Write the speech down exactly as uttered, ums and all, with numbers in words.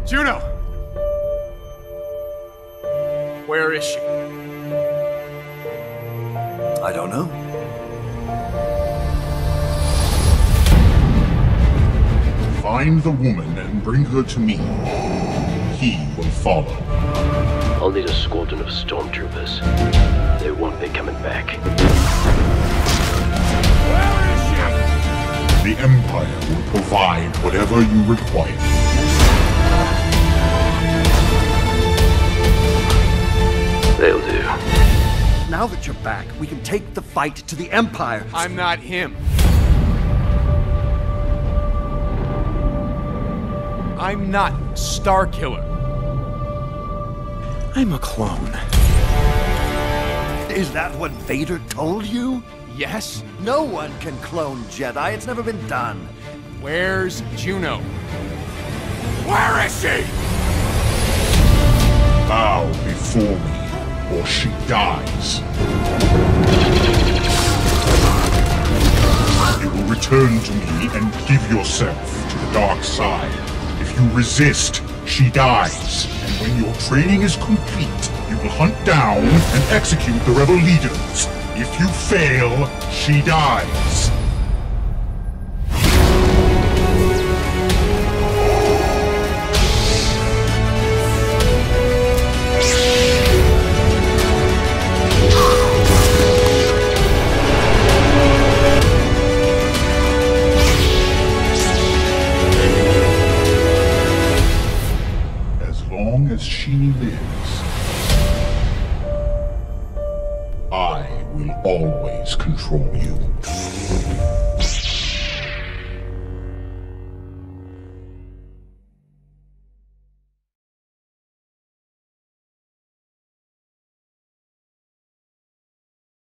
Juno! Where is she? I don't know. Find the woman and bring her to me. He will follow. I'll need a squadron of stormtroopers. They won't be coming back. Where is she? The Empire will provide whatever you require. They'll do. Now that you're back, we can take the fight to the Empire. I'm not him. I'm not Starkiller. I'm a clone. Is that what Vader told you? Yes? No one can clone Jedi. It's never been done. Where's Juno? Where is she? Bow before me, or she dies. You will return to me and give yourself to the dark side. If you resist, she dies. And when your training is complete, you will hunt down and execute the rebel leaders. If you fail, she dies. As long as she lives, I will always control you.